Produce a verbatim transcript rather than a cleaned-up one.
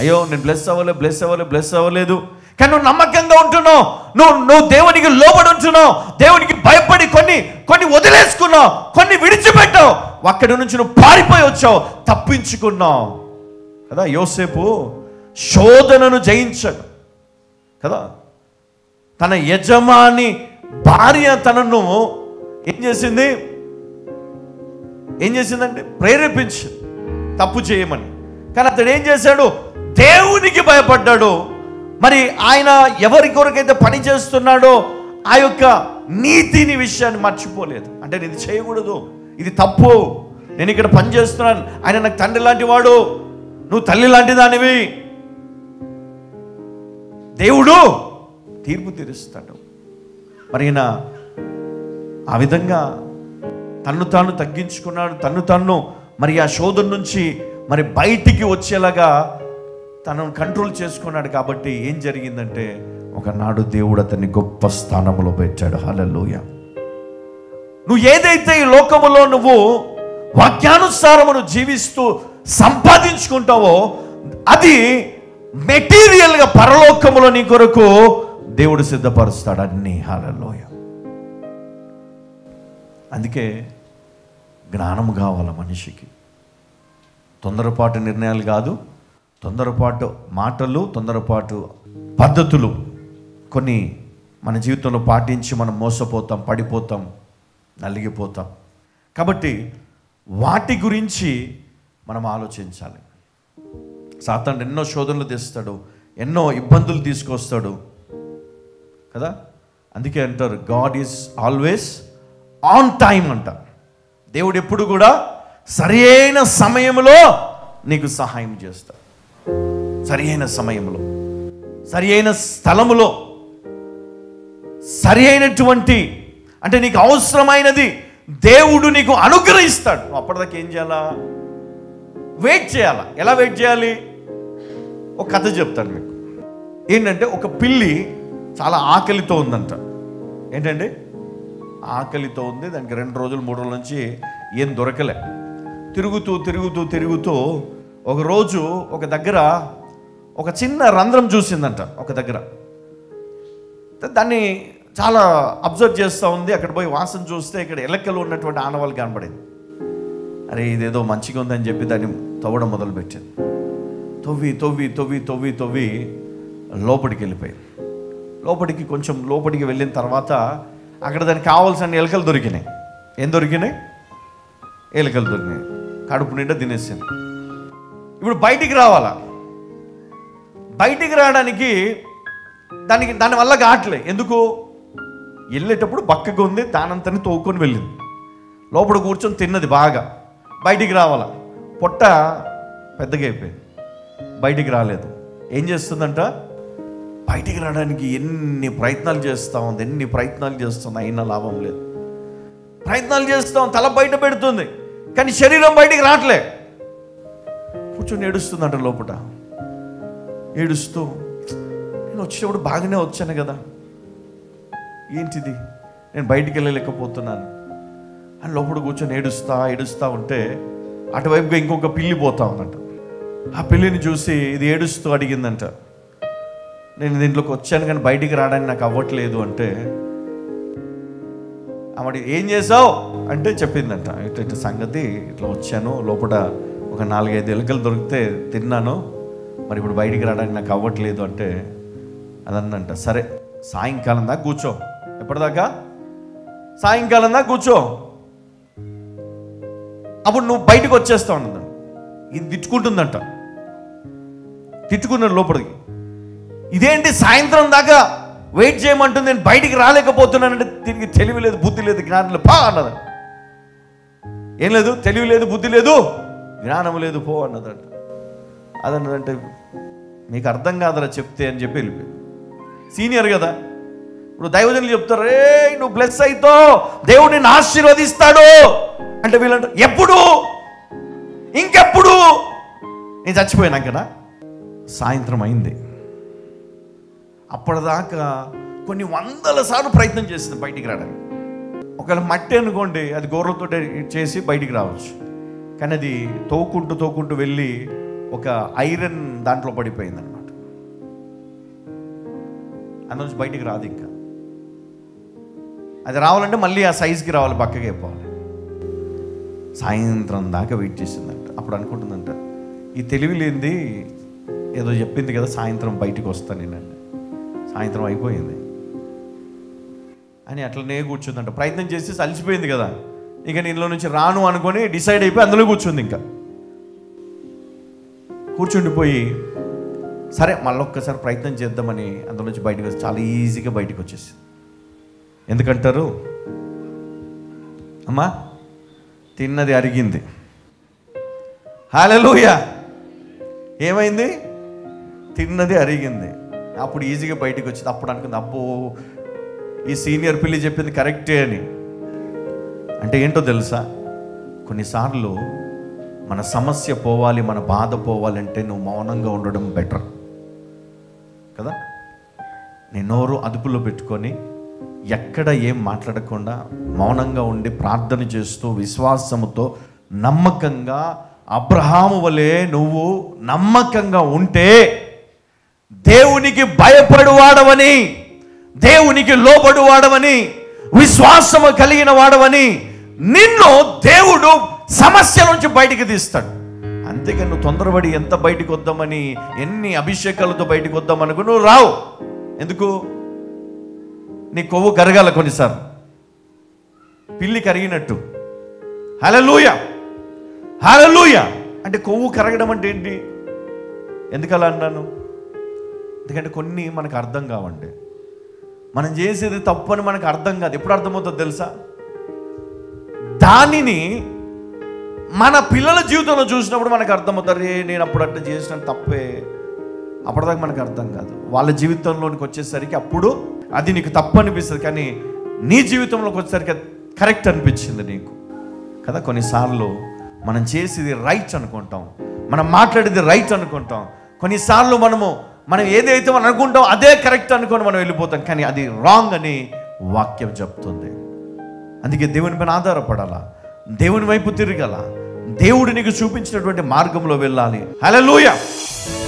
అయ్యో నేను బ్లెస్ అవ్వలేదు బ్లెస్ అవ్వలేదు బ్లెస్ అవ్వలేదు కానీ నువ్వు నమ్మకంగా ఉంటున్నావు, నువ్వు నువ్వు దేవునికి లోబడి ఉంటున్నావు, దేవునికి భయపడి కొన్ని కొన్ని వదిలేసుకున్నావు, కొన్ని విడిచిపెట్టావు, అక్కడి నుంచి నువ్వు పారిపోయి వచ్చావు, తప్పించుకున్నావు కదా. యోసేపు శోధనను జయించాడు కదా. తన యజమాని భార్య తనను ఏం చేసింది ఏం చేసిందంటే ప్రేరేపించింది తప్పు చేయమని. కానీ అతడు ఏం చేశాడు, దేవునికి భయపడ్డాడు. మరి ఆయన ఎవరి కొరకైతే పని చేస్తున్నాడో ఆ యొక్క నీతిని విషయాన్ని మర్చిపోలేదు. అంటే నేను ఇది చేయకూడదు, ఇది తప్పు, నేను ఇక్కడ పని చేస్తున్నాను, ఆయన నాకు తండ్రి లాంటి వాడు, నువ్వు తల్లి లాంటి దానివి, దేవుడు తీర్పు తీరుస్తాడు. మరి ఈయన ఆ విధంగా తన్ను తాను తగ్గించుకున్నాడు, తన్ను తాను మరి ఆ శోధన నుంచి మరి బయటికి వచ్చేలాగా తనను కంట్రోల్ చేసుకున్నాడు. కాబట్టి ఏం జరిగిందంటే ఒకనాడు దేవుడు అతన్ని గొప్ప స్థానంలో పెట్టాడు. హల్లెలూయా. నువ్వు ఏదైతే ఈ లోకములో నువ్వు వాక్యానుసారమును జీవిస్తూ సంపాదించుకుంటావో అది మెటీరియల్గా పరలోకములో నీ కొరకు దేవుడు సిద్ధపరుస్తాడు అన్ని. హల్లెలూయా. అందుకే జ్ఞానము కావాలి మనిషికి. తొందరపాటు నిర్ణయాలు కాదు, తొందరపాటు మాటలు, తొందరపాటు పద్ధతులు కొన్ని మన జీవితంలో పాటించి మనం మోసపోతాం, పడిపోతాం, నలిగిపోతాం. కాబట్టి వాటి గురించి మనం ఆలోచించాలి. సాతాను ఎన్నో శోధనలు తెస్తాడు, ఎన్నో ఇబ్బందులు తీసుకొస్తాడు కదా. అందుకే అంటారు God is always on time అంట. దేవుడు ఎప్పుడు కూడా సరి అయిన సమయంలో నీకు సహాయం చేస్తాడు. సరి అయిన సమయంలో, సరి అయిన స్థలములో, సరి అయినటువంటి అంటే నీకు అవసరమైనది దేవుడు నీకు అనుగ్రహిస్తాడు. అప్పటిదాకా ఏం చేయాలా? వెయిట్ చేయాలా. ఎలా వెయిట్ చేయాలి? ఒక కథ చెప్తాను మీకు. ఏంటంటే ఒక పిల్లి చాలా ఆకలితో ఉందంట. ఏంటండి? ఆకలితో ఉంది. దానికి రెండు రోజులు మూడు రోజుల నుంచి ఏం దొరకలే. తిరుగుతూ తిరుగుతూ తిరుగుతూ ఒకరోజు ఒక దగ్గర ఒక చిన్న రంధ్రం చూసిందంట. ఒక దగ్గర దాన్ని చాలా అబ్జర్వ్ చేస్తూ ఉంది. అక్కడ పోయి వాసన చూస్తే ఇక్కడ ఎలకలు ఉన్నటువంటి ఆనవాళ్ళు కనబడింది. అరే ఇదేదో మంచిగా ఉందని చెప్పి దాన్ని తవ్వడం మొదలుపెట్టింది. తవ్వి తవ్వి తవ్వి తవ్వి తవ్వి లోపలికి వెళ్ళిపోయింది. లోపలికి కొంచెం లోపలికి వెళ్ళిన తర్వాత అక్కడ దానికి కావాల్సిన ఎలకలు దొరికినాయి. ఏం దొరికినాయి? ఎలకలు దొరికినాయి. కడుపు నిండా తినేసింది. ఇప్పుడు బయటికి రావాలా. బయటికి రావడానికి దానికి దానివల్ల కావట్లే. ఎందుకు? వెళ్ళేటప్పుడు బక్కగా ఉంది, దానంతని తోవుకొని వెళ్ళింది. లోపల కూర్చొని తిన్నది బాగా. బయటికి రావాలా, పొట్ట పెద్దగా అయిపోయింది, బయటికి రాలేదు. ఏం చేస్తుందంట? బయటికి రావడానికి ఎన్ని ప్రయత్నాలు చేస్తూ ఉంది, ఎన్ని ప్రయత్నాలు చేస్తుంది, అయినా లాభం లేదు. ప్రయత్నాలు చేస్తాం, తల బయట పెడుతుంది, కానీ శరీరం బయటికి రావట్లే. కూర్చొని ఏడుస్తుందంట లోపల. ఏడుస్తూ నేను వచ్చేటప్పుడు బాగానే వచ్చాను కదా, ఏంటిది నేను బయటికి వెళ్ళలేకపోతున్నాను అని లోపల కూర్చొని ఏడుస్తా ఏడుస్తూ ఉంటే అటువైపుగా ఇంకొక పిల్లి పోతా ఉందంట. ఆ పిల్లిని చూసి ఇది ఏడుస్తూ అడిగిందంట, నేను దీంట్లోకి వచ్చాను కానీ బయటికి రావడానికి నాకు అవ్వట్లేదు అంటే, ఆమె ఏం చేసావు అంటే చెప్పిందంట, ఇట్లా ఇట్లా సంగతి ఇట్లా వచ్చాను, లోపల ఒక నాలుగైదు ఎలుకలు దొరికితే తిన్నాను, మరి ఇప్పుడు బయటికి రావడానికి నాకు అవ్వట్లేదు అంటే అదన్నంట. సరే సాయంకాలం దాకా కూర్చో. ఎప్పటిదాకా? సాయంకాలం దాకా కూర్చో, అప్పుడు నువ్వు బయటకు వచ్చేస్తా ఉన్నదంట. ఇది తిట్టుకుంటుందంట. తిట్టుకున్నాడు లోపలికి. ఇదేంటి సాయంత్రం దాకా వెయిట్ చేయమంటుంది, నేను బయటికి రాలేకపోతున్నానంటే తిరిగి తెలివి లేదు, బుద్ధి లేదు, జ్ఞానం లేదు, పా అన్నదంట. ఏం లేదు, తెలివి లేదు, బుద్ధి లేదు, జ్ఞానం లేదు, పో అన్నదంట. అదన్నదంటే మీకు అర్థం కాదరా చెప్తే అని చెప్పి వెళ్ళిపోయింది. సీనియర్ కదా. ఇప్పుడు దైవజనులు చెప్తారు, రే నువ్వు బ్లెస్ అవుతో దేవుడు నిన్ను ఆశీర్వదిస్తాడు అంటే వీళ్ళంట ఎప్పుడు, ఇంకెప్పుడు? నేను చచ్చిపోయినాకనా? సాయంత్రం అయింది. అప్పటిదాకా కొన్ని వందల సార్లు ప్రయత్నం చేసింది బయటికి రావడానికి. ఒకవేళ మట్టి అనుకోండి, అది గోర్లతో చేసి బయటికి రావచ్చు, కానీ అది తోకుంటూ తోకుంటూ వెళ్ళి ఒక ఐరన్ దాంట్లో పడిపోయింది అనమాట. అందులో నుంచి బయటికి రాదు. ఇంకా అది రావాలంటే మళ్ళీ ఆ సైజుకి రావాలి, పక్కకి అయిపోవాలి. సాయంత్రం దాకా వెయిట్ చేసిందంట. అప్పుడు అనుకుంటుందంట, ఈ తెలివి లేనిది ఏదో చెప్పింది కదా సాయంత్రం బయటికి వస్తాను నేనండి. సాయంత్రం అయిపోయింది అని అట్లనే కూర్చుందంట. ప్రయత్నం చేసి అలసిపోయింది కదా, ఇక నీలో నుంచి రాను అనుకొని డిసైడ్ అయిపోయి అందులో కూర్చుంది. ఇంకా కూర్చుండిపోయి సరే మళ్ళీ ఒక్కసారి ప్రయత్నం చేద్దామని అందులో నుంచి బయటకు వచ్చి చాలా ఈజీగా బయటకు వచ్చేసి. ఎందుకంటారు అమ్మా, తిన్నది అరిగింది. హల్లెలూయా. ఏమైంది? తిన్నది అరిగింది. అప్పుడు ఈజీగా బయటకు వచ్చింది. అప్పుడు అనుకుంది, అబ్బో ఈ సీనియర్ పిల్లి చెప్పింది కరెక్టే అని. అంటే ఏంటో తెలుసా, కొన్నిసార్లు మన సమస్య పోవాలి, మన బాధ పోవాలంటే నువ్వు మౌనంగా ఉండడం బెటర్ కదా. నీ నోరు అదుపులో పెట్టుకొని ఎక్కడ ఏం మాట్లాడకుండా మౌనంగా ఉండి ప్రార్థన చేస్తూ విశ్వాసముతో నమ్మకంగా అబ్రహాము వలె నువ్వు నమ్మకంగా ఉంటే దేవునికి భయపడువాడవని, దేవునికి లోబడువాడవని, విశ్వాసము కలిగిన వాడవని నిన్ను దేవుడు సమస్య నుంచి బయటికి తీస్తాడు. అంతేగాని నువ్వు తొందరపడి ఎంత బయటికి వద్దామని ఎన్ని అభిషేకాలతో బయటికి వద్దామనుకో నువ్వు రావు. ఎందుకు? నీ కొవ్వు కరగాల కొన్నిసార్లు, పిల్లి కరిగినట్టు. హల్లెలూయా, హల్లెలూయా. అంటే కొవ్వు కరగడం అంటే ఏంటి? ఎందుకు అలా అన్నాను? ఎందుకంటే కొన్ని మనకు అర్థం కావండి. మనం చేసేది తప్పు అని మనకు అర్థం కాదు. ఎప్పుడు అర్థమవుతుందో తెలుసా? దానిని మన పిల్లల జీవితంలో చూసినప్పుడు మనకు అర్థమవుతారు, ఏ నేను అప్పుడు అట్లా చేసిన తప్పే. అప్పటిదాకా మనకు అర్థం కాదు. వాళ్ళ జీవితంలోనికి వచ్చేసరికి అప్పుడు అది నీకు తప్పు అనిపిస్తుంది, కానీ నీ జీవితంలోకి వచ్చేసరికి కరెక్ట్ అనిపించింది నీకు కదా. కొన్నిసార్లు మనం చేసేది రైట్ అనుకుంటాం, మనం మాట్లాడేది రైట్ అనుకుంటాం. కొన్నిసార్లు మనము మనం ఏదైతే మనం అనుకుంటాం అదే కరెక్ట్ అనుకొని మనం వెళ్ళిపోతాం, కానీ అది రాంగ్ అని వాక్యం చెప్తుంది. అందుకే దేవుని పైన ఆధారపడాలా, దేవుని వైపు తిరగాల, దేవుడు నీకు చూపించినటువంటి మార్గంలో వెళ్ళాలి. హల్లెలూయా.